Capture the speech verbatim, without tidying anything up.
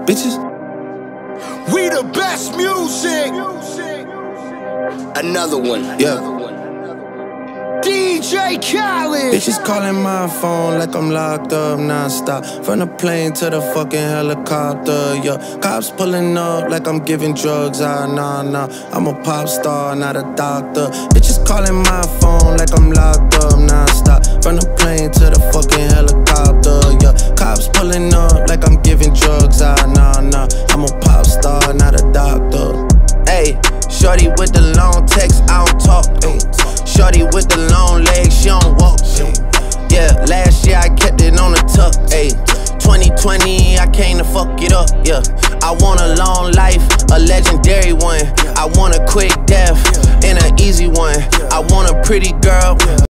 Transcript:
Bitches. We the best music. Another one. Yeah. D J Khaled. Bitches calling my phone like I'm locked up non-stop. From the plane to the fucking helicopter, yeah. Cops pulling up like I'm giving drugs, ah, nah, nah. I'm a pop star, not a doctor. Bitches calling my phone like I'm locked up non-stop. From the plane to the fucking helicopter, yeah. Cops pulling up like I'm giving drugs, ah, nah, nah. I'm a pop star, not a doctor. Ayy, shorty with the long text, I don't talk, ayy. Shorty with the long legs, she don't walk. Yeah, last year I kept it on the tuck. Ayy, twenty twenty, I came to fuck it up. Yeah, I want a long life, a legendary one. I want a quick death and an easy one. I want a pretty girl.